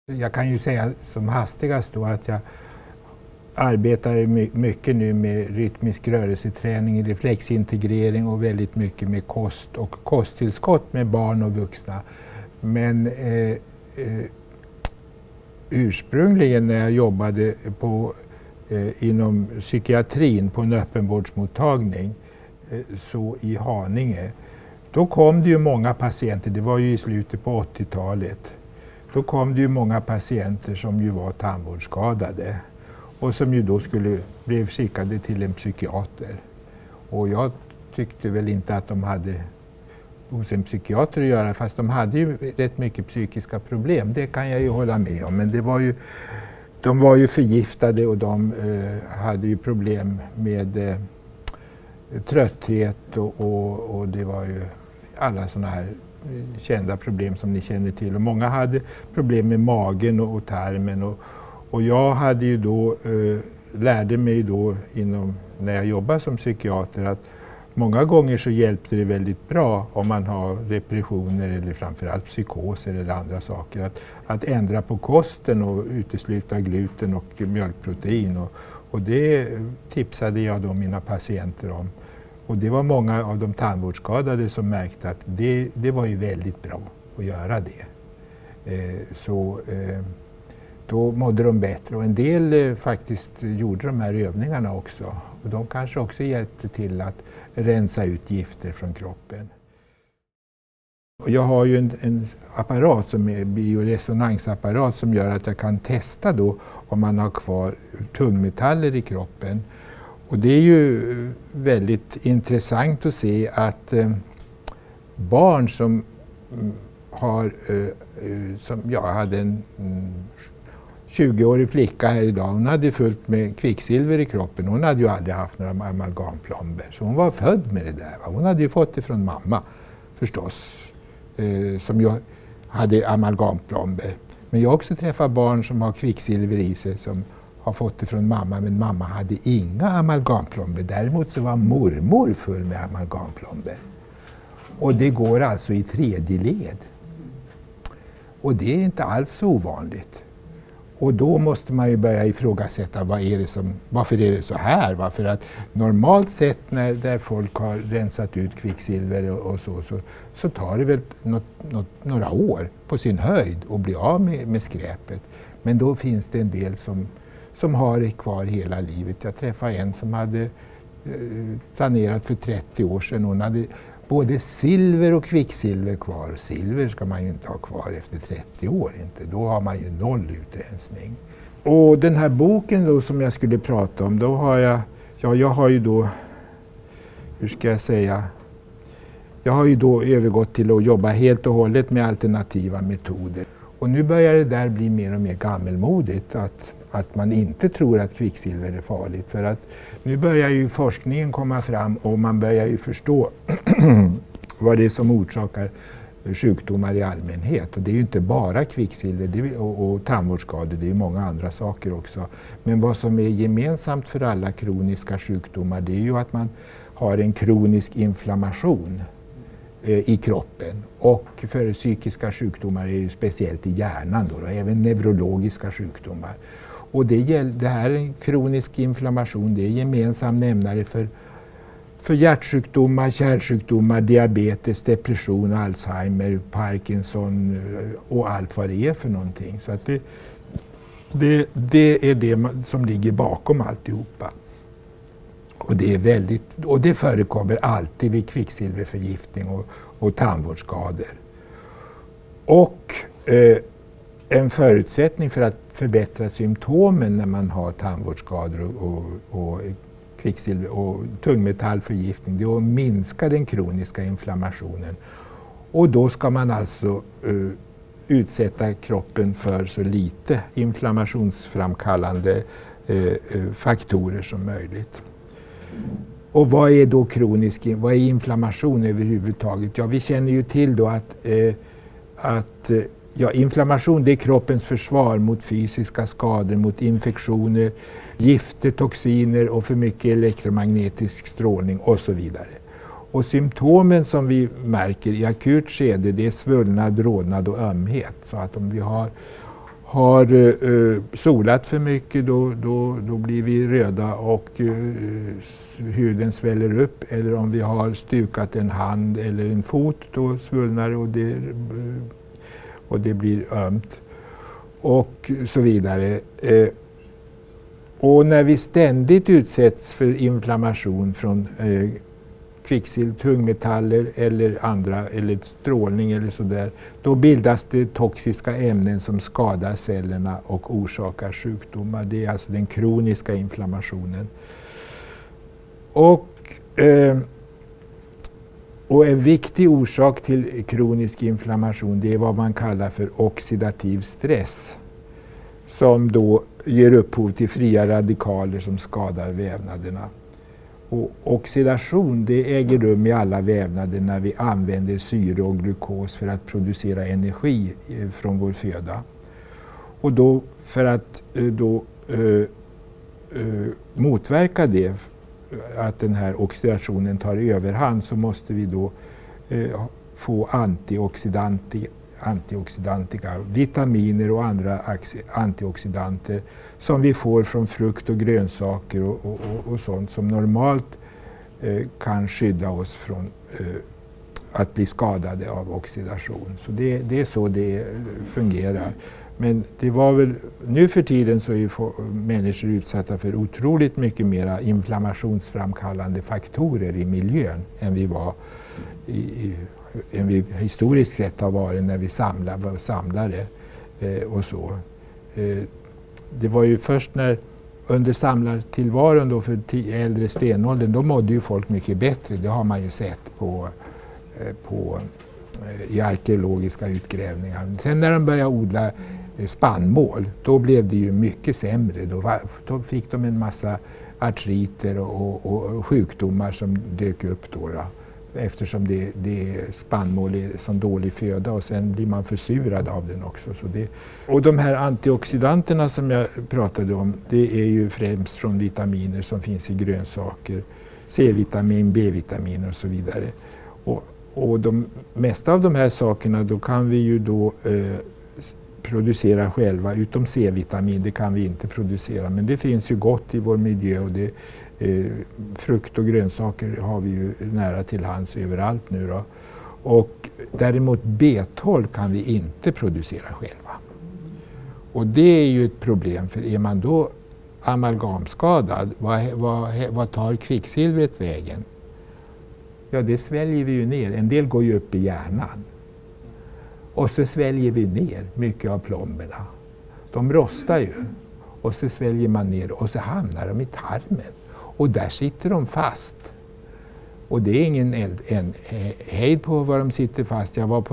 Jag kan ju säga som hastigast då att jag arbetar mycket nu med rytmisk rörelseträning, reflexintegrering och väldigt mycket med kost och kosttillskott med barn och vuxna. Men ursprungligen när jag jobbade inom psykiatrin på en öppenvårdsmottagning så i Haninge, då kom det ju många patienter, det var ju i slutet på 80-talet, då kom det ju många patienter som ju var tandvårdsskadade och som ju då blev skickade till en psykiater. Och jag tyckte väl inte att de hade hos en psykiater att göra, fast de hade ju rätt mycket psykiska problem, det kan jag ju hålla med om. Men de var ju förgiftade och de hade ju problem med trötthet och det var ju alla sådana här kända problem som ni känner till. Och många hade problem med magen och tarmen. Och jag hade ju då, lärde mig då när jag jobbade som psykiater att många gånger så hjälpte det väldigt bra om man har depressioner eller framförallt psykoser eller andra saker. Att ändra på kosten och utesluta gluten och mjölkprotein. Och det tipsade jag då mina patienter om. Och det var många av de tandvårdsskadade som märkte att det var ju väldigt bra att göra det. Då mådde de bättre och en del faktiskt gjorde de här övningarna också. Och de kanske också hjälpte till att rensa ut gifter från kroppen. Och jag har ju en apparat som är bioresonansapparat som gör att jag kan testa då om man har kvar tungmetaller i kroppen. Och det är ju väldigt intressant att se att barn som jag hade en 20-årig flicka här idag, hon hade fullt med kvicksilver i kroppen. Hon hade ju aldrig haft några amalgamplomber. Så hon var född med det där. Hon hade ju fått det från mamma förstås, som ju hade amalgamplomber. Men jag har också träffat barn som har kvicksilver i sig som har fått det från mamma, men mamma hade inga amalgamplomber. Däremot så var mormor full med amalgamplomber. Och det går alltså i 3:e led. Och det är inte alls ovanligt. Och då måste man ju börja ifrågasätta varför är det så här? Varför att normalt sett där folk har rensat ut kvicksilver och så tar det väl några år på sin höjd att bli av med skräpet. Men då finns det en del som har det kvar hela livet. Jag träffade en som hade sanerat för 30 år sedan. Hon hade både silver och kvicksilver kvar. Silver ska man ju inte ha kvar efter 30 år inte. Då har man ju 0 utrensning. Och den här boken då som jag skulle prata om, då har jag har ju då, hur ska jag säga, jag har ju då övergått till att jobba helt och hållet med alternativa metoder. Och nu börjar det där bli mer och mer gammelmodigt att man inte tror att kvicksilver är farligt. För att nu börjar ju forskningen komma fram och man börjar ju förstå vad det är som orsakar sjukdomar i allmänhet. Och det är ju inte bara kvicksilver och tandvårdsskador, det är ju många andra saker också. Men vad som är gemensamt för alla kroniska sjukdomar, det är ju att man har en kronisk inflammation i kroppen. Och för psykiska sjukdomar är det speciellt i hjärnan då, även neurologiska sjukdomar. Och det här är en kronisk inflammation, det är gemensam nämnare för hjärtsjukdomar, kärlsjukdomar, diabetes, depression, Alzheimer, Parkinson och allt vad det är för någonting. Så att det är det som ligger bakom alltihopa. Och det förekommer alltid vid kvicksilverförgiftning och tandvårdsskador. Och en förutsättning för att förbättra symptomen när man har tandvårdsskador och kvicksilver och tungmetallförgiftning, det är att minska den kroniska inflammationen. Och då ska man alltså utsätta kroppen för så lite inflammationsframkallande faktorer som möjligt. Och vad är då vad är inflammation överhuvudtaget? Ja, vi känner ju till då att inflammation, det är kroppens försvar mot fysiska skador, mot infektioner, gifter, toxiner och för mycket elektromagnetisk strålning och så vidare. Och symptomen som vi märker i akut skede, det är svullnad, rodnad och ömhet. Så att om vi har solat för mycket, då blir vi röda och huden sväller upp. Eller om vi har stukat en hand eller en fot, då svullnar och det blir ömt. Och så vidare. Och när vi ständigt utsätts för inflammation från kvicksilver, tungmetaller eller strålning eller sådär, då bildas det toxiska ämnen som skadar cellerna och orsakar sjukdomar. Det är alltså den kroniska inflammationen. Och en viktig orsak till kronisk inflammation, det är vad man kallar för oxidativ stress, som då ger upphov till fria radikaler som skadar vävnaderna. Och oxidation, det äger rum i alla vävnader när vi använder syre och glukos för att producera energi från vår föda. Och då, för att motverka det, att den här oxidationen tar överhand, så måste vi då få antioxidantika, vitaminer och andra antioxidanter som vi får från frukt och grönsaker och sånt som normalt kan skydda oss från att bli skadade av oxidation. Så det är så det fungerar. Men det var väl, nu för tiden så är människor utsatta för otroligt mycket mera inflammationsframkallande faktorer i miljön än vi var än vi historiskt sett har varit när vi var samlare och så. Det var ju först under samlartillvaron då för äldre stenåldern, då mådde ju folk mycket bättre. Det har man ju sett i arkeologiska utgrävningar. Sen när de började odla spannmål, då blev det ju mycket sämre. Då fick de en massa artriter och sjukdomar som dök upp då. Eftersom spannmål är som dålig föda, och sen blir man försurad av den också. Och de här antioxidanterna som jag pratade om, det är ju främst från vitaminer som finns i grönsaker. C-vitamin, B-vitaminer och så vidare. Och de mesta av de här sakerna, då kan vi ju producera själva, utom C-vitamin, det kan vi inte producera. Men det finns ju gott i vår miljö, och frukt och grönsaker har vi ju nära till hands överallt nu då. Och däremot B12 kan vi inte producera själva. Och det är ju ett problem, för är man då amalgamskadad, vad tar kvicksilvret vägen? Ja, det sväljer vi ju ner. En del går ju upp i hjärnan. Och så sväljer vi ner mycket av plomberna. De rostar ju. Och så sväljer man ner och så hamnar de i tarmen. Och där sitter de fast. Och det är ingen hejd på var de sitter fast.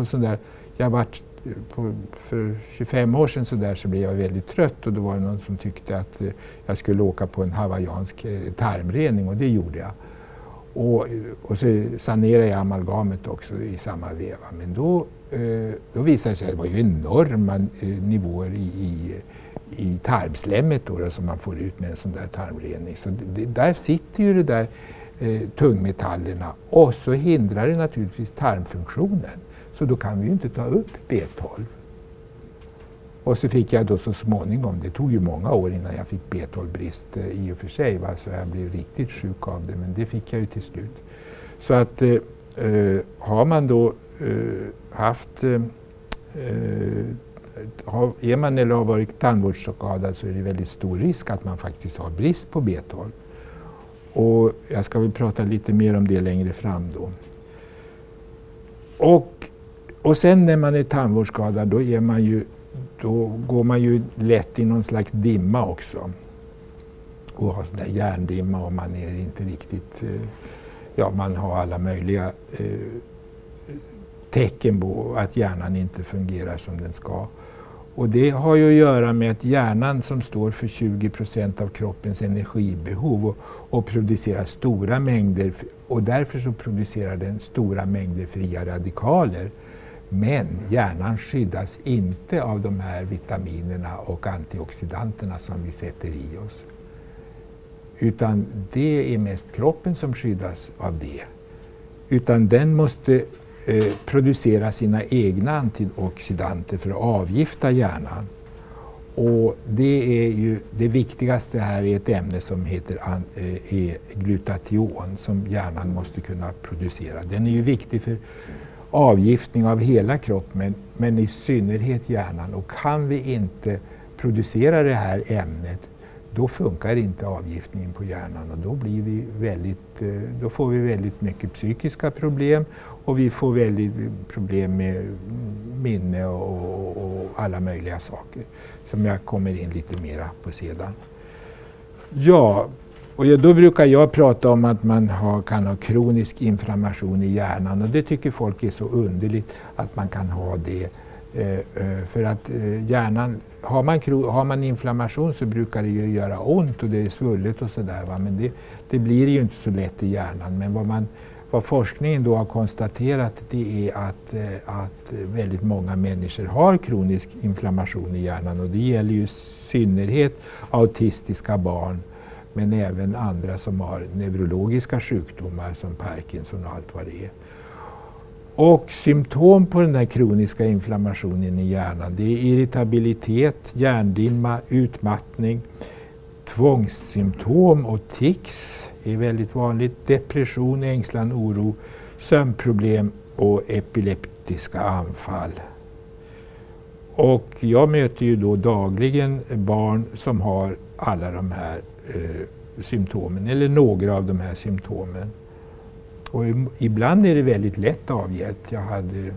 För 25 år sedan så blev jag väldigt trött, och då var det någon som tyckte att jag skulle åka på en hawaiiansk tarmrening, och det gjorde jag. Och så sanerade jag amalgamet också i samma veva. Men då visade det sig att det var ju enorma nivåer i tarmslemmet då, som man får ut med en sån där tarmrening. Så där sitter ju det där tungmetallerna, och så hindrar det naturligtvis tarmfunktionen. Så då kan vi ju inte ta upp B12. Och så fick jag då så småningom, det tog ju många år innan jag fick B12-brist i och för sig, så jag blev riktigt sjuk av det, men det fick jag ju till slut. Så att har man då är man eller har varit tandvårdsskadad, så är det väldigt stor risk att man faktiskt har brist på B12. Och jag ska väl prata lite mer om det längre fram då. Och sen när man är tandvårdsskadad, då går man ju lätt i någon slags dimma också. Och har sån där hjärndimma, och man är inte riktigt, man har alla möjliga tecken på att hjärnan inte fungerar som den ska. Och det har ju att göra med att hjärnan, som står för 20% av kroppens energibehov och producerar stora mängder, och därför så producerar den stora mängder fria radikaler. Men hjärnan skyddas inte av de här vitaminerna och antioxidanterna som vi sätter i oss. Utan det är mest kroppen som skyddas av det. Utan den måste producera sina egna antioxidanter för att avgifta hjärnan. Och det är ju det viktigaste här är ett ämne som heter glutation som hjärnan måste kunna producera. Den är ju viktig för avgiftning av hela kroppen men i synnerhet hjärnan. Och kan vi inte producera det här ämnet då funkar inte avgiftningen på hjärnan och då får vi väldigt mycket psykiska problem och vi får väldigt problem med minne och alla möjliga saker som jag kommer in lite mera på sedan. Ja, och då brukar jag prata om att man kan ha kronisk inflammation i hjärnan och det tycker folk är så underligt att man kan ha det. För att hjärnan, har man inflammation så brukar det ju göra ont och det är svullet och sådär. Men det blir ju inte så lätt i hjärnan. Men vad forskningen då har konstaterat det är att väldigt många människor har kronisk inflammation i hjärnan. Och det gäller ju i synnerhet autistiska barn men även andra som har neurologiska sjukdomar som Parkinson och allt vad det är. Och symptom på den här kroniska inflammationen i hjärnan det är irritabilitet, hjärndimma, utmattning, tvångssymptom och tics är väldigt vanligt, depression, ängslan, oro, sömnproblem och epileptiska anfall. Och jag möter ju då dagligen barn som har alla de här symptomen eller några av de här symptomen. Och ibland är det väldigt lätt avhjälpt. Jag hade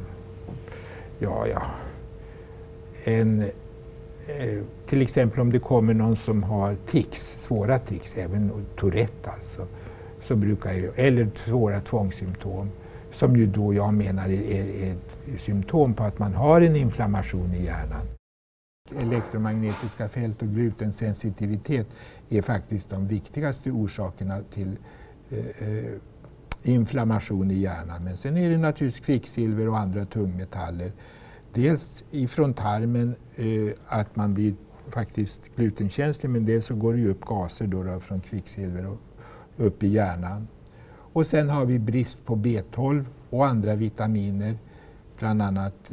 till exempel om det kommer någon som har tics, svåra tics, även Tourette alltså, så brukar jag, eller svåra tvångssymptom, som ju då jag menar är ett symptom på att man har en inflammation i hjärnan. Elektromagnetiska fält och glutensensitivitet är faktiskt de viktigaste orsakerna till inflammation i hjärnan. Men sen är det naturligtvis kvicksilver och andra tungmetaller. Dels ifrån tarmen att man blir faktiskt glutenkänslig, men dels så går det ju upp gaser då från kvicksilver och upp i hjärnan. Och sen har vi brist på B12 och andra vitaminer, bland annat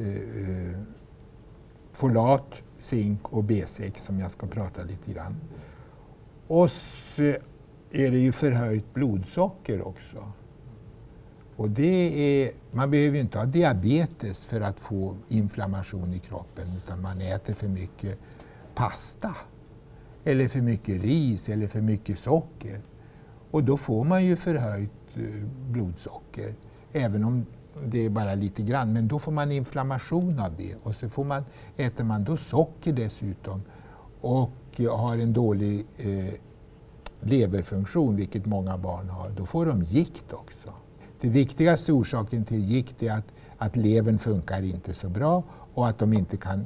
folat, zink och B6 som jag ska prata lite grann. Och så är det ju förhöjt blodsocker också. Och man behöver inte ha diabetes för att få inflammation i kroppen, utan man äter för mycket pasta eller för mycket ris eller för mycket socker. Och då får man ju förhöjt blodsocker, även om det är bara lite grann. Men då får man inflammation av det och så äter man då socker dessutom och har en dålig leverfunktion, vilket många barn har. Då får de gikt också. Det viktigaste orsaken till gikt är att levern funkar inte så bra och att de inte kan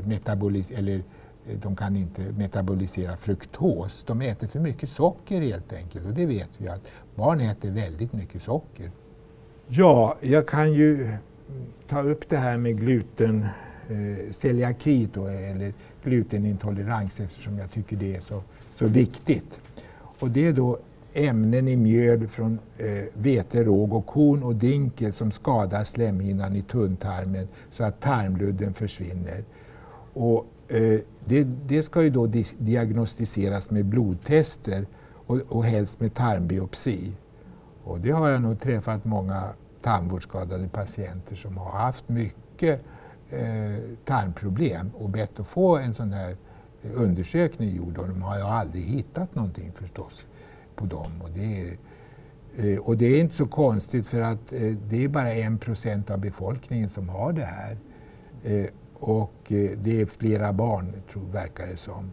metabolisera fruktos. De äter för mycket socker helt enkelt, och det vet vi att barn äter väldigt mycket socker. Ja, jag kan ju ta upp det här med celiaki eller glutenintolerans, eftersom jag tycker det är så viktigt. Och det är då ämnen i mjöl från vete, råg och korn och dinkel som skadar slemhinnan i tunntarmen så att tarmludden försvinner. Och det ska ju då diagnostiseras med blodtester och helst med tarmbiopsi. Och det har jag nog träffat många tandvårdsskadade patienter som har haft mycket tarmproblem och bett att få en sån här undersökning gjord, och de har ju aldrig hittat någonting förstås på dem. Och det är inte så konstigt, för att det är bara 1% av befolkningen som har det här. Och det är flera barn, verkar det som.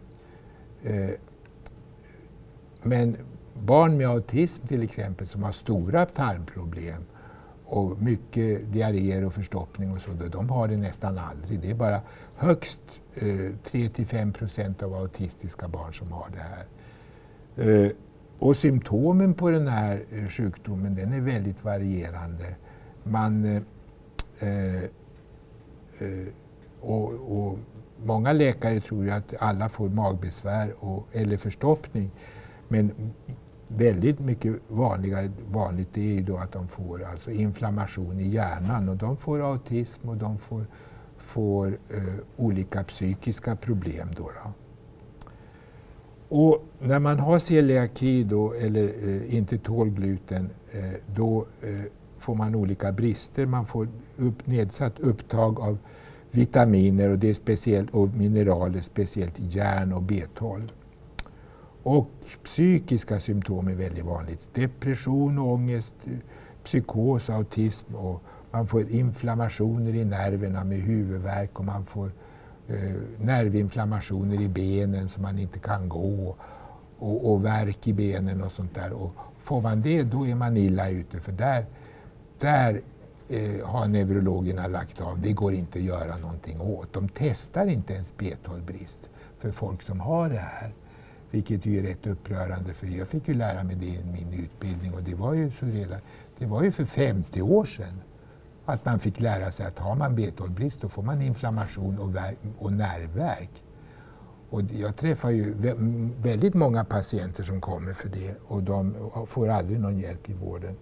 Men barn med autism till exempel, som har stora tarmproblem och mycket diarréer och förstoppning och så, de har det nästan aldrig. Det är bara högst 3-5% av autistiska barn som har det här. Och symptomen på den här sjukdomen, den är väldigt varierande. Och många läkare tror ju att alla får magbesvär eller förstoppning. Men väldigt mycket vanligt är ju då att de får alltså inflammation i hjärnan, och de får autism och de får får olika psykiska problem då. Och när man har celiaki då, eller inte tål gluten, då får man olika brister. Man får nedsatt upptag av vitaminer och, det är speciellt, och mineraler, speciellt järn och B12. Och psykiska symptom är väldigt vanligt. Depression, ångest, psykos, autism, och man får inflammationer i nerverna med huvudvärk, och man får nervinflammationer i benen så man inte kan gå, och värk i benen och sånt där. Och får man det, då är man illa ute, för där har neurologerna lagt av. Det går inte att göra någonting åt. De testar inte ens B12-brist för folk som har det här. Vilket ju är rätt upprörande, för jag fick ju lära mig det i min utbildning, och det var ju för 50 år sedan att man fick lära sig att har man B12-brist då får man inflammation och nervvärk. Och jag träffar ju väldigt många patienter som kommer för det, och de får aldrig någon hjälp i vården.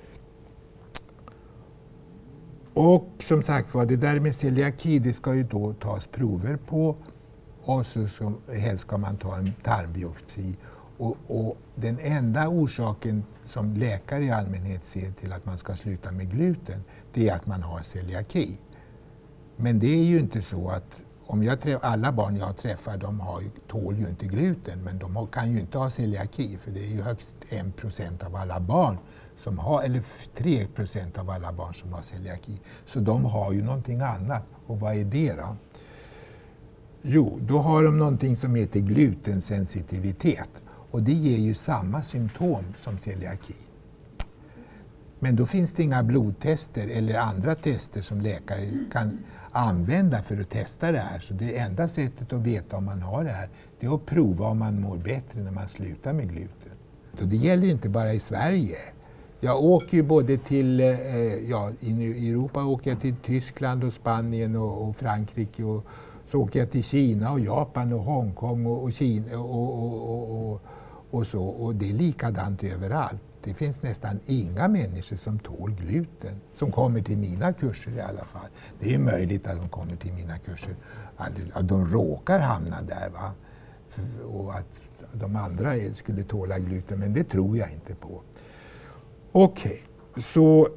Och som sagt var, det där med celiaki, det ska ju då tas prover på, och så helst ska man ta en tarmbiopsi. Och den enda orsaken som läkare i allmänhet ser till att man ska sluta med gluten, det är att man har celiaki. Men det är ju inte så att alla barn jag träffar, tål ju inte gluten, men de kan ju inte ha celiaki, för det är ju högst 1% av alla barn som har, eller 3% av alla barn som har celiaki. Så de har ju någonting annat. Och vad är det då? Jo, då har de någonting som heter glutensensitivitet. Och det ger ju samma symptom som celiaki. Men då finns det inga blodtester eller andra tester som läkare kan använda för att testa det här. Så det enda sättet att veta om man har det här, det är att prova om man mår bättre när man slutar med gluten. Och det gäller inte bara i Sverige. Jag åker ju både till, i Europa åker jag till Tyskland och Spanien och Frankrike, och så åker jag till Kina och Japan och Hongkong och Kina och så. Och det är likadant överallt. Det finns nästan inga människor som tål gluten, som kommer till mina kurser i alla fall. Det är möjligt att de kommer till mina kurser, att de råkar hamna där, va? Och att de andra skulle tåla gluten, men det tror jag inte på. Okej, så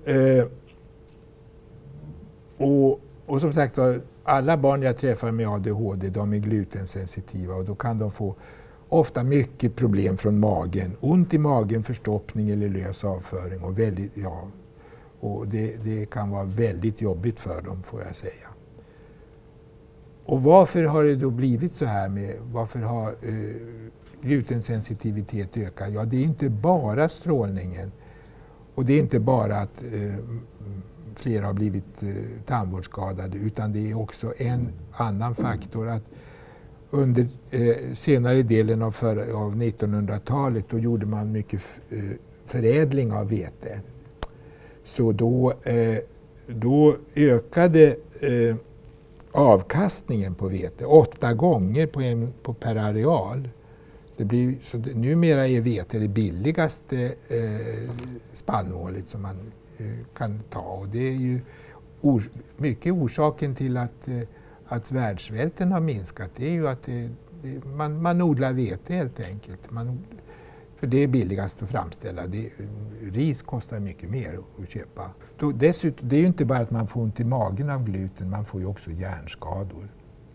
och som sagt, alla barn jag träffar med ADHD, de är glutensensitiva, och då kan de få ofta mycket problem från magen. Ont i magen, förstoppning eller lös avföring, och det kan vara väldigt jobbigt för dem, får jag säga. Och varför har det då blivit så här varför har glutensensitivitet ökat? Ja, det är inte bara strålningen, och det är inte bara att fler har blivit tandvårdsskadade, utan det är också en annan faktor, att under senare delen av 1900-talet då gjorde man mycket förädling av vete. Så då ökade avkastningen på vete 8 gånger per areal. Numera är vete det billigaste spannmålet som man kan ta, och det är ju mycket orsaken till att världssvälten har minskat. Det är ju att man odlar vete helt enkelt. För det är billigast att framställa. Ris kostar mycket mer att köpa. Dessutom, det är ju inte bara att man får ont i magen av gluten, man får ju också hjärnskador.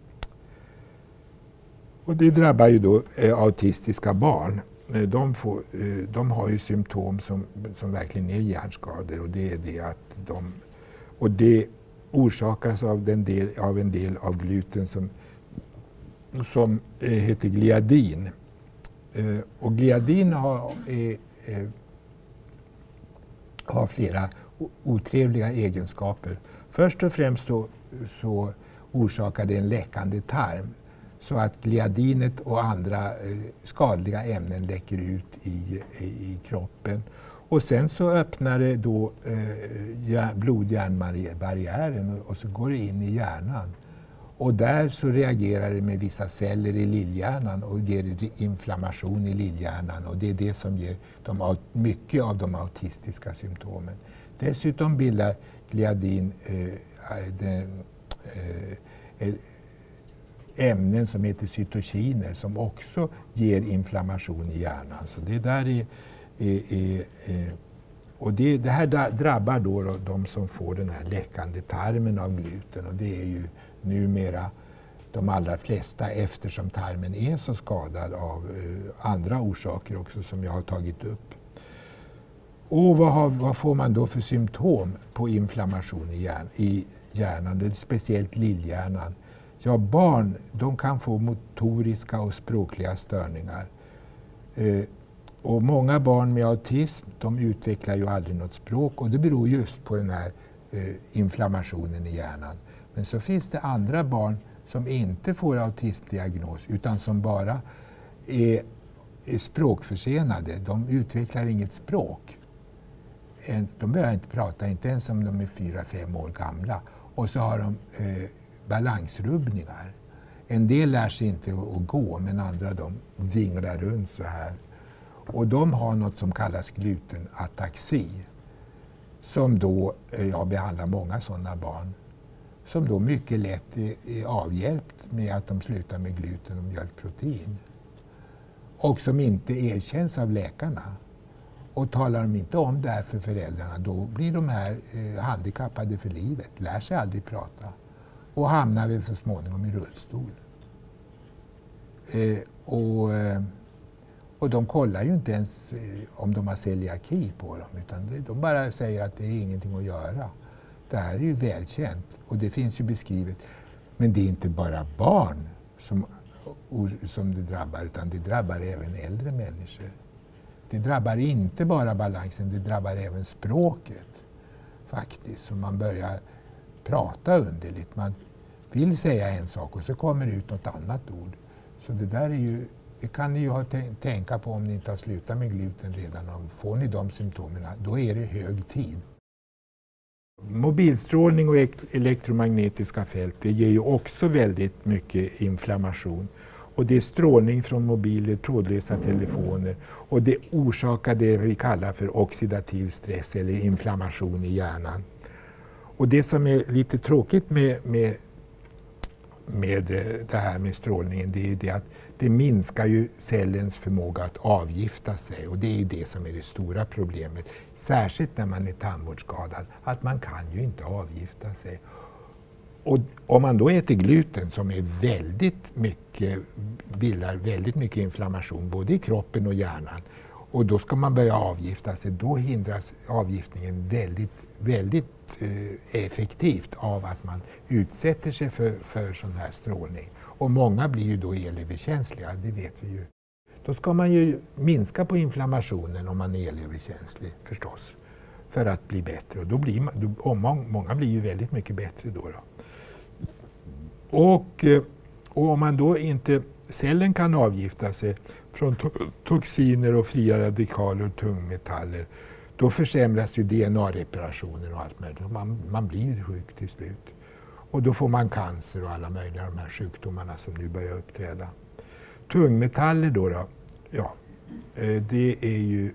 Och det drabbar ju då autistiska barn. De har ju symptom som verkligen är hjärnskador, och det är det att det orsakas av en del av gluten som heter gliadin. Och gliadin har flera otrevliga egenskaper. Först och främst så orsakar det en läckande tarm, så att gliadinet och andra skadliga ämnen läcker ut i kroppen. Och sen så öppnar det då blod-hjärnbarriären, och så går det in i hjärnan. Och där så reagerar det med vissa celler i lillhjärnan och ger inflammation i lillhjärnan, och det är det som ger mycket av de autistiska symptomen. Dessutom bildar gliadin ämnen som heter cytokiner som också ger inflammation i hjärnan. Så det där och det här drabbar då de som får den här läckande tarmen av gluten, och det är ju numera de allra flesta, eftersom tarmen är så skadad av andra orsaker också som jag har tagit upp. Och vad får man då för symptom på inflammation i hjärnan, det är speciellt lillhjärnan? Ja, barn, de kan få motoriska och språkliga störningar. Och många barn med autism, de utvecklar ju aldrig något språk, och det beror just på den här inflammationen i hjärnan. Men så finns det andra barn som inte får autismdiagnos utan som bara är språkförsenade. De utvecklar inget språk. De börjar inte prata, inte ens om de är 4-5 år gamla. Och så har de balansrubbningar. En del lär sig inte att gå, men andra de vinglar runt så här. Och de har något som kallas glutenataxi, som då, jag behandlar många sådana barn, som då mycket lätt är avhjälpt med att de slutar med gluten och mjölkprotein. Och som inte erkänns av läkarna. Och talar de inte om det här för föräldrarna, då blir de här handikappade för livet, lär sig aldrig prata och hamnar väl så småningom i rullstol. Och de kollar ju inte ens om de har celiaki på dem, utan de bara säger att det är ingenting att göra. Det här är ju välkänt och det finns ju beskrivet. Men det är inte bara barn som det drabbar, utan det drabbar även äldre människor. Det drabbar inte bara balansen, det drabbar även språket faktiskt. Så man börjar prata underligt. Man vill säga en sak och så kommer det ut något annat ord. Så det där är ju, det kan ni ju tänka på om ni inte har slutat med gluten redan. Får ni de symptomen, då är det hög tid. Mobilstrålning och elektromagnetiska fält, det ger ju också väldigt mycket inflammation. Och det är strålning från mobiler, trådlösa telefoner, och det orsakar det vi kallar för oxidativ stress eller inflammation i hjärnan. Och det som är lite tråkigt med det här med strålningen, det är det att det minskar ju cellens förmåga att avgifta sig, och det är ju det som är det stora problemet. Särskilt när man är tandvårdsskadad, att man kan ju inte avgifta sig. Och om man då äter gluten som är bildar väldigt mycket inflammation både i kroppen och hjärnan, och då ska man börja avgifta sig, då hindras avgiftningen väldigt effektivt av att man utsätter sig för sån här strålning. Och många blir ju då elöverkänsliga, det vet vi ju. Då ska man ju minska på inflammationen om man är elöverkänslig förstås, för att bli bättre. Och då blir många blir ju väldigt mycket bättre då. Och om man då inte, cellen kan avgifta sig från toxiner och fria radikaler och tungmetaller, då försämras ju DNA-reparationen och allt möjligt. Man blir ju sjuk till slut. Och då får man cancer och alla möjliga de här sjukdomarna som nu börjar uppträda. Tungmetaller då, ja, det är ju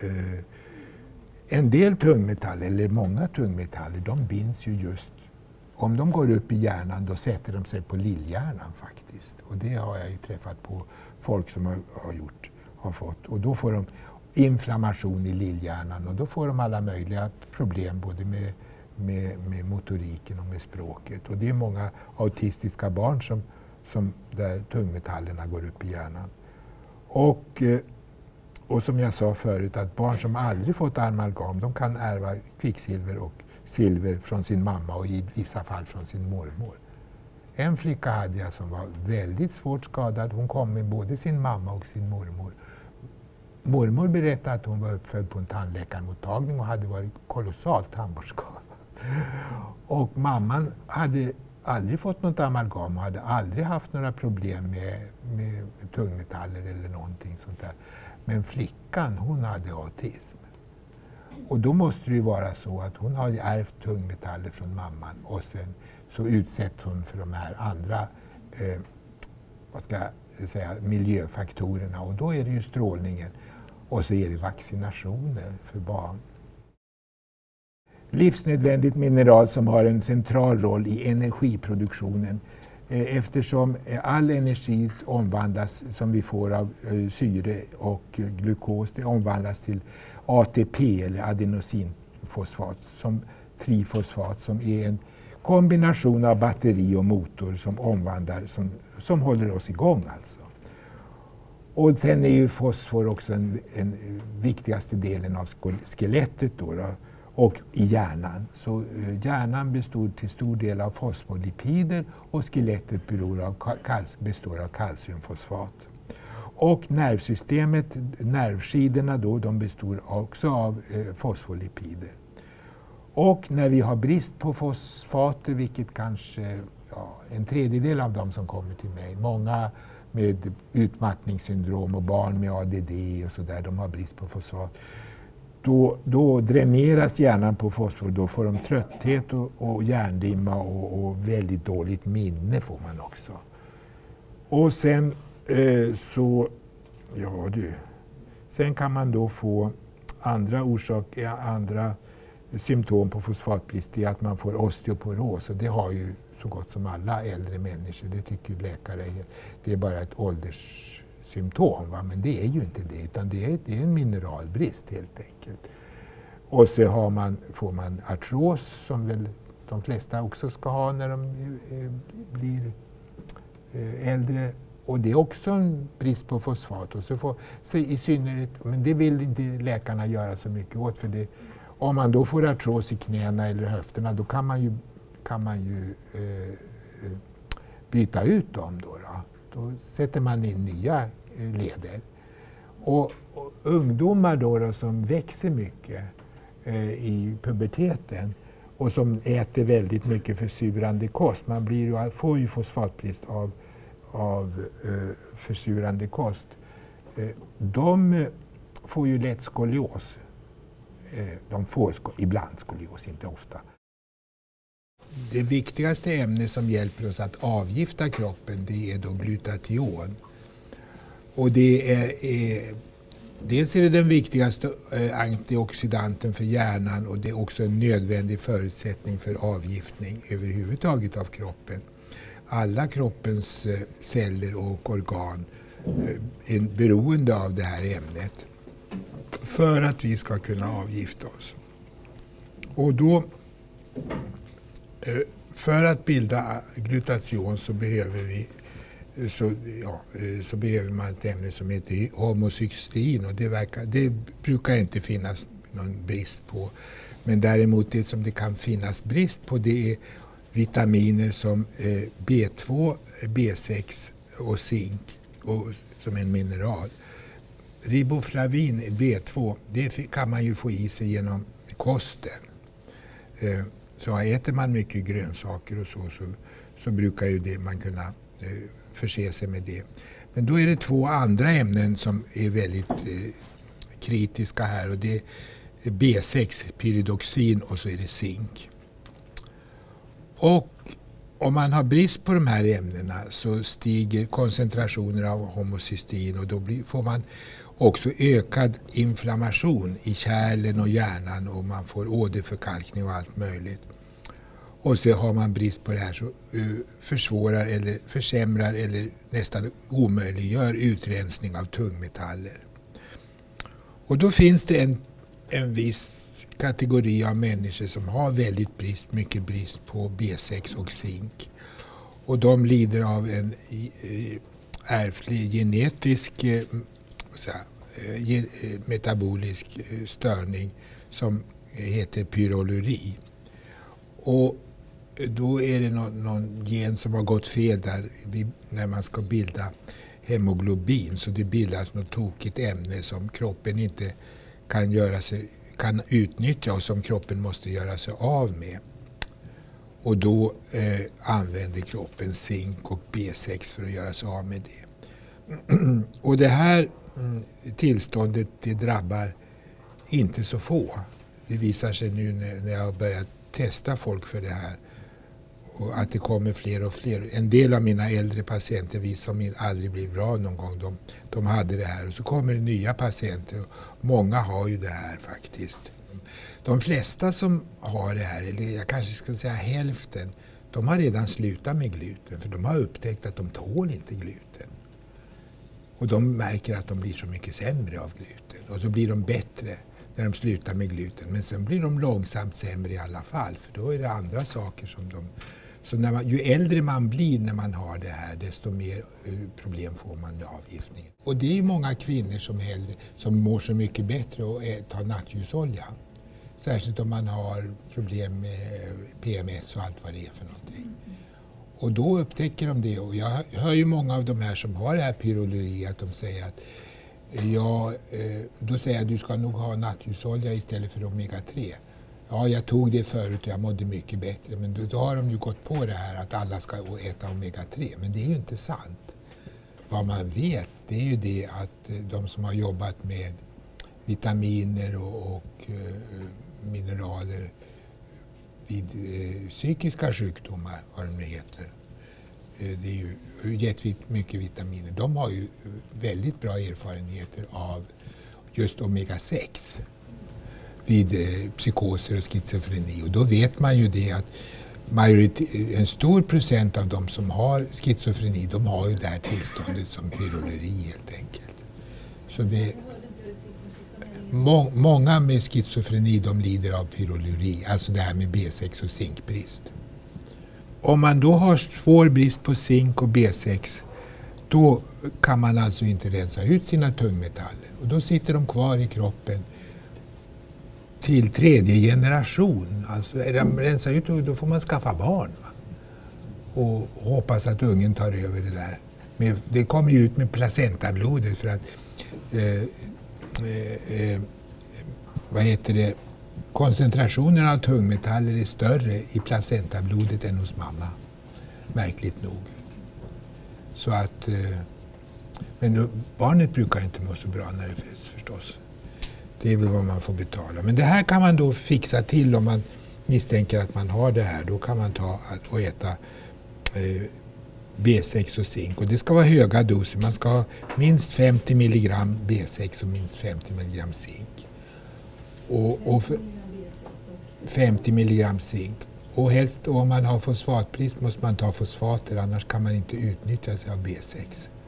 en del tungmetaller, eller många tungmetaller, de binds ju just, om de går upp i hjärnan, då sätter de sig på lillhjärnan faktiskt. Och det har jag ju träffat på folk som har fått. Och då får de inflammation i lillhjärnan, och då får de alla möjliga problem både med motoriken och med språket. Och det är många autistiska barn där tungmetallerna går upp i hjärnan. Och som jag sa förut, att barn som aldrig fått amalgam, de kan ärva kvicksilver och silver från sin mamma och i vissa fall från sin mormor. En flicka hade jag som var väldigt svårt skadad. Hon kom med både sin mamma och sin mormor. Mormor berättade att hon var uppfödd på en tandläkarmottagning och hade varit kolossalt tandvårdsskadad. Och mamman hade aldrig fått något amalgam och hade aldrig haft några problem med tungmetaller eller någonting sånt där. Men flickan, hon hade autism. Och då måste det ju vara så att hon har ärvt tungmetaller från mamman, och sen så utsätts hon för de här andra miljöfaktorerna, och då är det ju strålningen, och så är det vaccinationer för barn. livsnödvändigt mineral som har en central roll i energiproduktionen. Eftersom all energi omvandlas som vi får av syre och glukos, det omvandlas till ATP eller adenosinfosfat, som trifosfat, som är en kombination av batteri och motor som omvandlar, som håller oss igång alltså. Och sen är ju fosfor också en viktigaste delen av skelettet då, och i hjärnan. Så hjärnan består till stor del av fosfolipider och skelettet består av kalciumfosfat. Och nervsystemet, nervskidorna då, de består också av fosfolipider. Och när vi har brist på fosfater, vilket kanske en tredjedel av dem som kommer till mig, många med utmattningssyndrom och barn med ADD och sådär, de har brist på fosfat. Då dräneras hjärnan på fosfor, då får de trötthet och hjärndimma och väldigt dåligt minne får man också. Och sen sen kan man då få andra symptom på fosfatbrist, det är att man får osteoporos, och det har ju så gott som alla äldre människor, det tycker läkare, det är bara ett ålderssymptom, va? Men det är ju inte det, utan det är en mineralbrist helt enkelt. Och så får man artros, som väl de flesta också ska ha när de blir äldre, och det är också en brist på fosfat. Och så i synnerhet, men det vill inte läkarna göra så mycket åt, för det, om man då får artros i knäna eller höfterna, då kan man ju byta ut dem då. Då sätter man in nya leder. Och ungdomar då som växer mycket i puberteten och som äter väldigt mycket försurande kost, man får ju fosfatbrist av försurande kost, de får ju lätt skolios. De får ibland skolios, inte ofta. Det viktigaste ämne som hjälper oss att avgifta kroppen, det är då glutation. Och dels är det den viktigaste antioxidanten för hjärnan, och det är också en nödvändig förutsättning för avgiftning överhuvudtaget av kroppen. Alla kroppens celler och organ är beroende av det här ämnet för att vi ska kunna avgifta oss. Och då, för att bilda glutation så behöver man ett ämne som heter homocystein, och det brukar inte finnas någon brist på. Men däremot det som det kan finnas brist på, det är vitaminer som B2, B6 och zink, och som en mineral. Riboflavin, B2, det kan man ju få i sig genom kosten. Så äter man mycket grönsaker och så brukar ju man kunna förse sig med det. Men då är det två andra ämnen som är väldigt kritiska här, och det är B6, pyridoxin, och så är det zink. Och om man har brist på de här ämnena så stiger koncentrationer av homocystein, och då får man också ökad inflammation i kärlen och hjärnan, och man får åderförkalkning och allt möjligt. Och så har man brist på det här, så försvårar eller försämrar eller nästan omöjliggör utrensning av tungmetaller. Och då finns det en viss kategori av människor som har väldigt mycket brist på B6 och zink. Och de lider av en ärftlig genetisk metabolisk störning som heter pyroluri. Och då är det någon gen som har gått fel där när man ska bilda hemoglobin, så det bildas något tokigt ämne som kroppen inte kan utnyttja och som kroppen måste göra sig av med. Och då använder kroppen zink och B6 för att göra sig av med det. Och det här tillståndet, det drabbar inte så få. Det visar sig nu när jag har börjat testa folk för det här, och att det kommer fler och fler. En del av mina äldre patienter, vi som aldrig blir bra någon gång, de hade det här. Och så kommer det nya patienter, och många har ju det här faktiskt. De flesta som har det här, eller jag kanske ska säga hälften, de har redan slutat med gluten för de har upptäckt att de tål inte gluten. Och de märker att de blir så mycket sämre av gluten. Och så blir de bättre när de slutar med gluten. Men sen blir de långsamt sämre i alla fall. För då är det andra saker som de... Så ju äldre man blir när man har det här, desto mer problem får man med avgiftningen. Och det är många kvinnor som mår så mycket bättre och tar nattljusolja. Särskilt om man har problem med PMS och allt vad det är för någonting. Och då upptäcker de det. Och jag hör ju många av de här som har det här pyroluri att de säger att då säger jag att du ska nog ha nattljusolja istället för omega-3. Ja, jag tog det förut och jag mådde mycket bättre. Men då har de ju gått på det här att alla ska äta omega-3. Men det är ju inte sant. Vad man vet, det är ju det att de som har jobbat med vitaminer och mineraler vid psykiska sjukdomar, vad de nu heter. Det är ju jättemycket vitaminer. De har ju väldigt bra erfarenheter av just omega-6 vid psykoser och schizofreni. Och då vet man ju det att en stor procent av de som har schizofreni, de har ju det här tillståndet som pyroluri helt enkelt. Så många med schizofreni, de lider av pyroluri, alltså det här med B6 och zinkbrist. Om man då har svår brist på zink och B6, då kan man alltså inte rensa ut sina tungmetaller. Och då sitter de kvar i kroppen till 3:e generation. Alltså är de rensar ut, då får man skaffa barn. Va? Och hoppas att ungen tar över det där. Men det kommer ju ut med placentablodet för att koncentrationen av tungmetaller är större i placentablodet än hos mamma. Märkligt nog. Så att, men barnet brukar inte må så bra när det föds förstås. Det är väl vad man får betala. Men det här kan man då fixa till om man misstänker att man har det här. Då kan man ta och äta B6 och zink. Och det ska vara höga doser. Man ska ha minst 50 milligram B6 och minst 50 milligram zink. Och 50 milligram zink. Och helst om man har fosfatbrist måste man ta fosfater, annars kan man inte utnyttja sig av B6.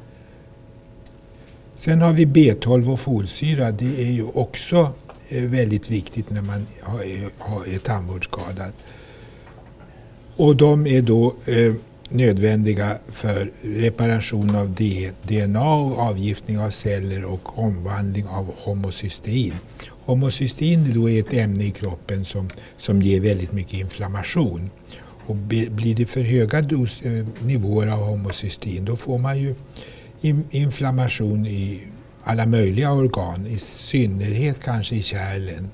Sen har vi B12 och folsyra. Det är ju också väldigt viktigt när man är tandvårdsskadad. Och de är då nödvändiga för reparation av DNA och avgiftning av celler och omvandling av homocystein. Homocystein då är ett ämne i kroppen som ger väldigt mycket inflammation. Och blir det för höga nivåer av homocystein, då får man ju inflammation i alla möjliga organ, i synnerhet kanske i kärlen.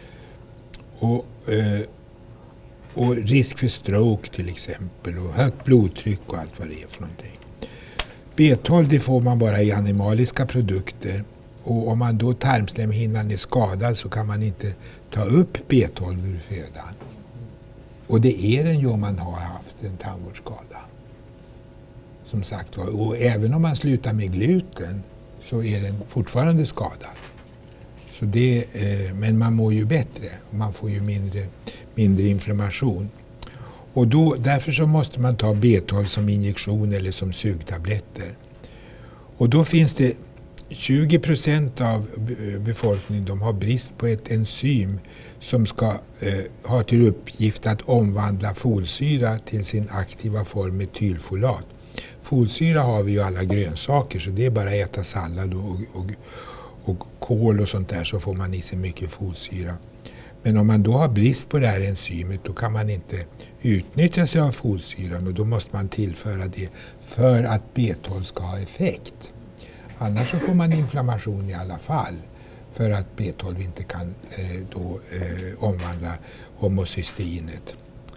Och risk för stroke till exempel, och högt blodtryck och allt vad det är för någonting. B12 det får man bara i animaliska produkter. Och om man då tarmslemhinnan är skadad så kan man inte ta upp B12 ur födan. Och det är den ju om man har haft en tandvårdsskada. Som sagt var, och även om man slutar med gluten så är den fortfarande skadad. Så men man mår ju bättre och man får ju mindre inflammation. Och därför så måste man ta B12 som injektion eller som sugtabletter. Och då finns det 20% av befolkningen, de har brist på ett enzym som ska ha till uppgift att omvandla folsyra till sin aktiva form metylfolat. Folsyra har vi ju alla grönsaker, så det är bara att äta sallad och kål och sånt där, så får man i sig mycket folsyra. Men om man då har brist på det här enzymet, då kan man inte utnyttja sig av folsyran, och då måste man tillföra det för att B12 ska ha effekt. Annars så får man inflammation i alla fall, för att B12 inte kan omvandla homocysteinet.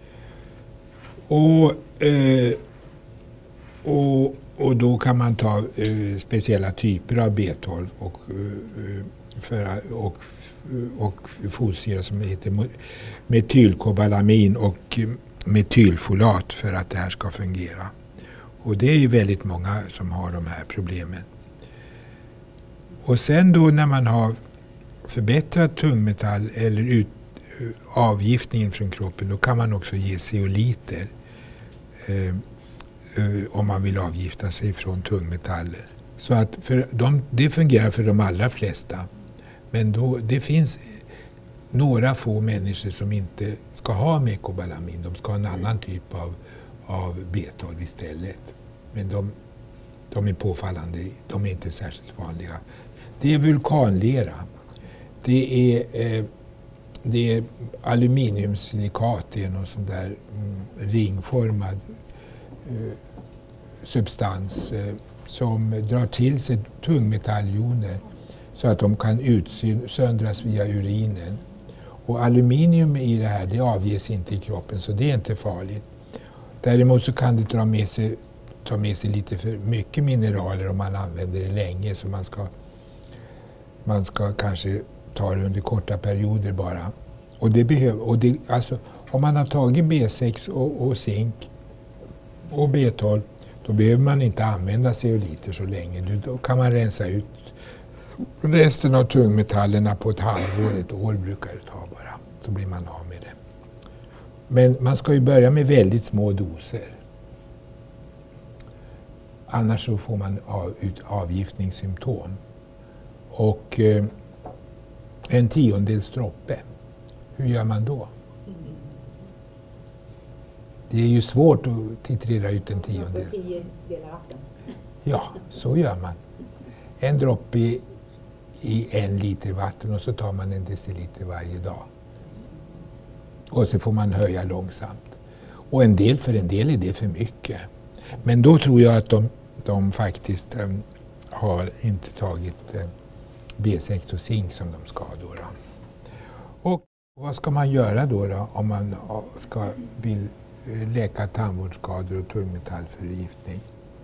Och då kan man ta speciella typer av B12 och folsyra som heter metylkobalamin och metylfolat för att det här ska fungera. Och det är ju väldigt många som har de här problemen. Och sen då när man har förbättra tungmetall eller avgiftningen från kroppen, då kan man också ge zeoliter om man vill avgifta sig från tungmetaller. Så att det fungerar för de allra flesta. Men det finns några få människor som inte ska ha mekobalamin. De ska ha en annan typ av B12 istället. Men de är påfallande, de är inte särskilt vanliga. Det är vulkanlera. Det är aluminiumsilikat, det är någon sån där ringformad substans som drar till sig tungmetalljoner så att de kan utsöndras via urinen. Och aluminium i det här, det avges inte i kroppen, så det är inte farligt. Däremot så kan det ta med sig lite för mycket mineraler om man använder det länge, så man ska kanske ta det under korta perioder bara. Alltså, om man har tagit B6 och zink och B12, då behöver man inte använda zeoliter så länge. Då kan man rensa ut resten av tungmetallerna på ett halvår, ett år brukar det ta bara. Så blir man av med det. Men man ska ju börja med väldigt små doser. Annars så får man avgiftningssymptom. Och en 10-dels droppe, hur gör man då? Det är ju svårt att titrera ut en 10-del. 10 delar vatten. Ja, så gör man. En droppe i 1 liter vatten och så tar man 1 deciliter varje dag. Och så får man höja långsamt. Och för en del är det för mycket. Men då tror jag att de faktiskt har inte tagit B6 och zink som de ska då. Och vad ska man göra då om man vill läka tandvårdsskador och tungmetallförgiftning?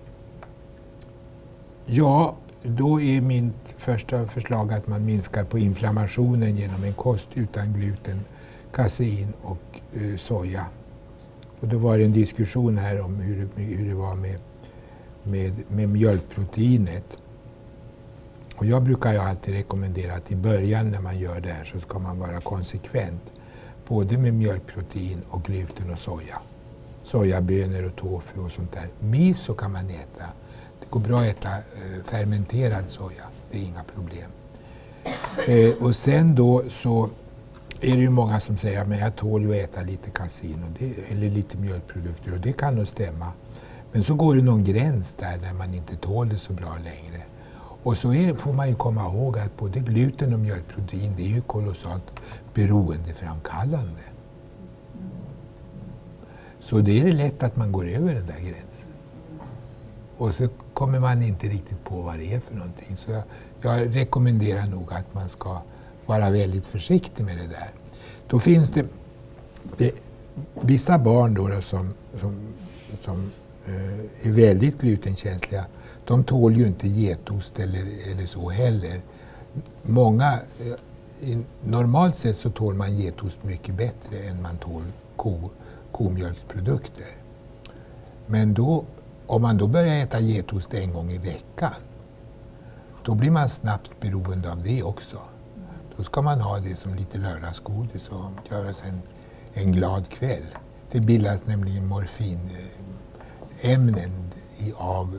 Ja, då är min första förslag att man minskar på inflammationen genom en kost utan gluten, kasein och soja. Och då var det en diskussion här om hur det var med mjölkproteinet. Och jag brukar ju alltid rekommendera att i början när man gör det här så ska man vara konsekvent. Både med mjölkprotein och gluten och soja. Sojabönor och tofu och sånt där. Miso kan man äta. Det går bra att äta fermenterad soja. Det är inga problem. Och sen då så är det ju många som säger att jag tål ju att äta lite kasin eller lite mjölkprodukter, och det kan nog stämma. Men så går det någon gräns där när man inte tål det så bra längre. Och så får man ju komma ihåg att både gluten och mjölkprotein, det är ju kolossalt beroendeframkallande. Så det är lätt att man går över den där gränsen. Och så kommer man inte riktigt på vad det är för någonting. Så jag rekommenderar nog att man ska vara väldigt försiktig med det där. Då finns det vissa barn då som är väldigt glutenkänsliga. De tål ju inte getost eller så heller. Många, normalt sett så tål man getost mycket bättre än man tål komjölksprodukter. Men om man då börjar äta getost en gång i veckan, då blir man snabbt beroende av det också. Då ska man ha det som lite lördagsgodis och göra sig en glad kväll. Det bildas nämligen morfinämnen av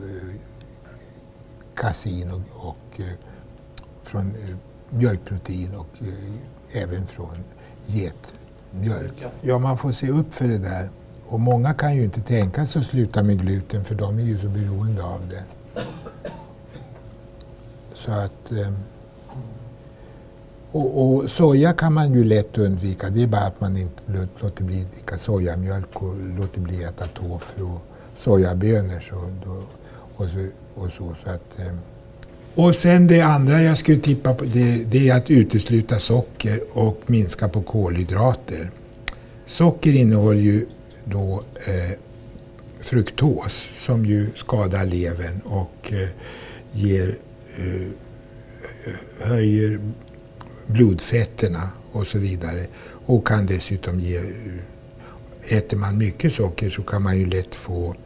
kasein och från mjölkprotein och även från getmjölk. Ja, man får se upp för det där. Och många kan ju inte tänka sig att sluta med gluten, för de är ju så beroende av det. Så att... Och soja kan man ju lätt undvika. Det är bara att man inte låter bli att dricka sojamjölk och låter bli att äta tofu och sojabönor. Och sen det andra jag skulle tippa på, det är att utesluta socker och minska på kolhydrater. Socker innehåller ju då fruktos som ju skadar levern och höjer blodfetterna och så vidare. Och kan dessutom äter man mycket socker så kan man ju lätt få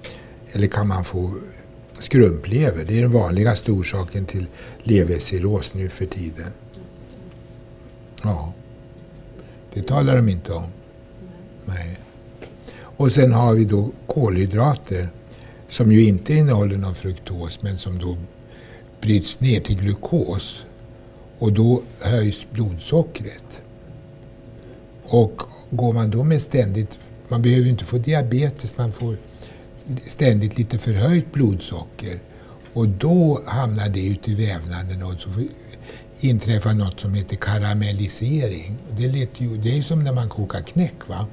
skrumplever. Det är den vanligaste orsaken till levercirros nu för tiden. Ja, det talar de inte om. Nej. Och sen har vi då kolhydrater som ju inte innehåller någon fruktos men som då bryts ner till glukos. Och då höjs blodsockret. Och går man då med ständigt, man behöver ju inte få diabetes, man får ständigt lite förhöjt blodsocker. Och då hamnar det ute i vävnaden och så inträffar något som heter karamellisering. Det är ju som när man kokar knäck, va?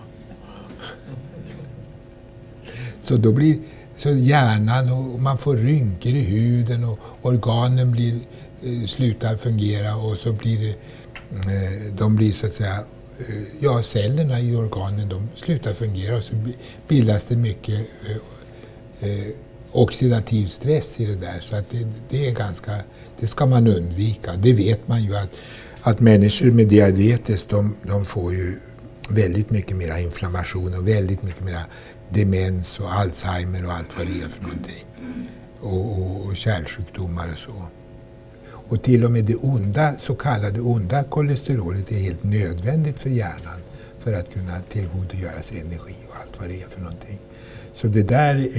Så då blir så hjärnan och man får rynkor i huden och organen slutar fungera och så blir det, de blir så att säga, ja, cellerna i organen de slutar fungera och så bildas det mycket oxidativ stress i det där. Så att det är ganska, det ska man undvika. Det vet man ju att människor med diabetes de får ju väldigt mycket mer inflammation och väldigt mycket mer demens och Alzheimer och allt vad det är för någonting. Och kärlsjukdomar och så. Och till och med det onda, så kallade onda kolesterolet är helt nödvändigt för hjärnan för att kunna tillgodogöra sig energi och allt vad det är för någonting. Så det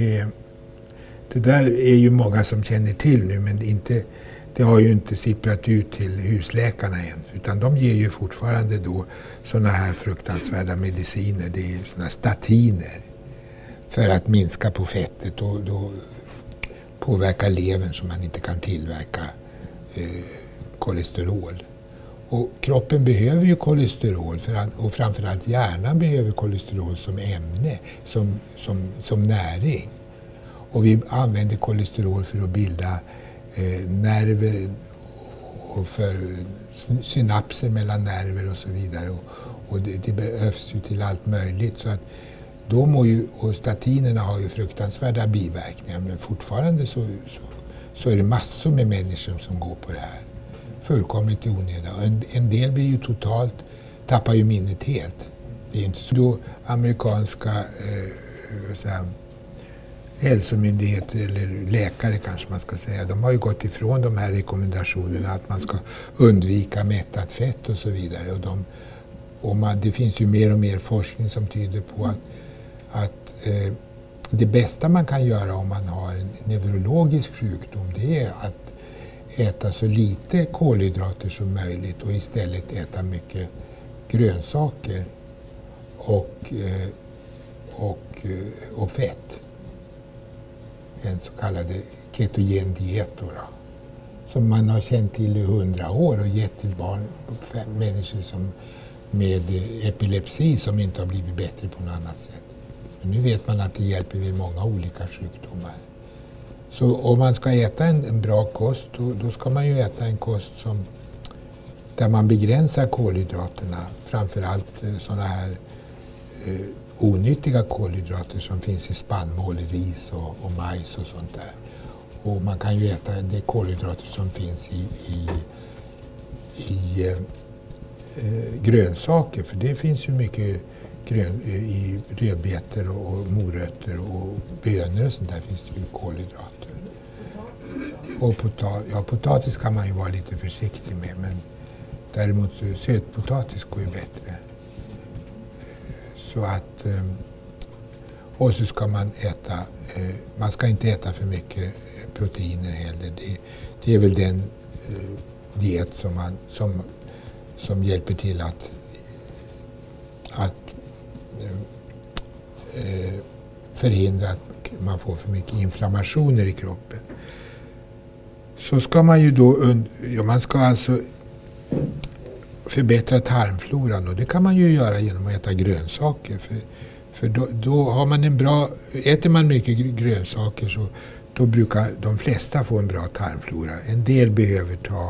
där är ju många som känner till nu, men det har ju inte sipprat ut till husläkarna än, utan de ger ju fortfarande då sådana här fruktansvärda mediciner, det är sådana statiner för att minska på fettet och då påverka levern så man inte kan tillverka kolesterol. Och kroppen behöver ju kolesterol och framförallt hjärnan behöver kolesterol som ämne, som näring. Och vi använder kolesterol för att bilda nerver och för synapser mellan nerver och så vidare. Och det behövs ju till allt möjligt. Så att och statinerna har ju fruktansvärda biverkningar, men fortfarande så är det massor med människor som går på det här. Fullkomligt i onödan. En del blir ju tappar ju minnet helt. Det är inte så. Då amerikanska hälsomyndigheter eller läkare kanske man ska säga, de har ju gått ifrån de här rekommendationerna att man ska undvika mättat fett och så vidare. Det finns ju mer och mer forskning som tyder på att det bästa man kan göra om man har en neurologisk sjukdom, det är att äta så lite kolhydrater som möjligt och istället äta mycket grönsaker och fett. En så kallad ketogen diet som man har känt till i 100 år och gett till människor med epilepsi som inte har blivit bättre på något annat sätt. Men nu vet man att det hjälper vid många olika sjukdomar. Så om man ska äta en bra kost, då ska man ju äta en kost där man begränsar kolhydraterna. Framförallt sådana här onyttiga kolhydrater som finns i spannmål, ris och majs och sånt där. Och man kan ju äta de kolhydrater som finns i grönsaker, för det finns ju mycket i rödbetor och morötter och bönor och sånt där finns det ju kolhydrater. Och potatis kan man ju vara lite försiktig med, men däremot sötpotatis går ju bättre. Så att, och så ska man man ska inte äta för mycket proteiner heller. Det är väl den diet som hjälper till att förhindra att man får för mycket inflammationer i kroppen. Så ska man ju då, man ska alltså förbättra tarmfloran, och det kan man ju göra genom att äta grönsaker. För då har man äter man mycket grönsaker så då brukar de flesta få en bra tarmflora. En del behöver ta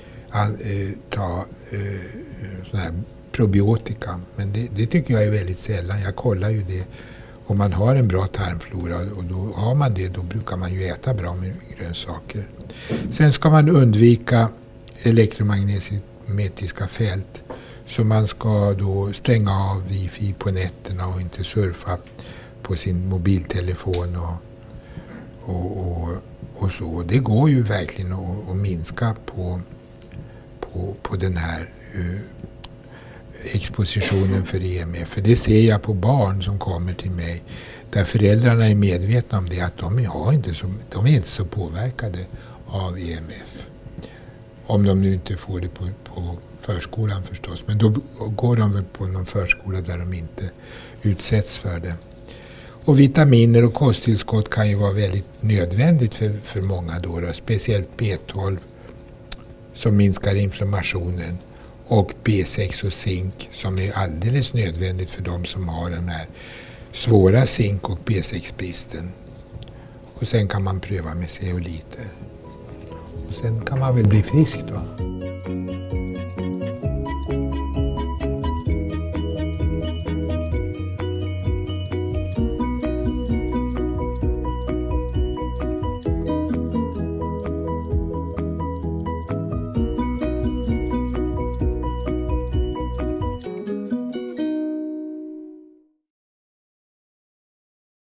sån här probiotika, men det tycker jag är väldigt sällan. Jag kollar ju det. Om man har en bra tarmflora och då har man det, då brukar man ju äta bra med grönsaker. Sen ska man undvika elektromagnetiska fält. Så man ska då stänga av wifi på nätterna och inte surfa på sin mobiltelefon och så. Det går ju verkligen att minska på på den här expositionen för EMF. För det ser jag på barn som kommer till mig där föräldrarna är medvetna om det, att de är inte så påverkade av EMF. Om de nu inte får det på förskolan förstås. Men då går de väl på någon förskola där de inte utsätts för det. Och vitaminer och kosttillskott kan ju vara väldigt nödvändigt för många då. Speciellt B12 som minskar inflammationen. Och B6 och zink som är alldeles nödvändigt för de som har den här svåra zink- och B6-bristen. Och sen kan man pröva med zeoliter. Och sen kan man väl bli frisk då.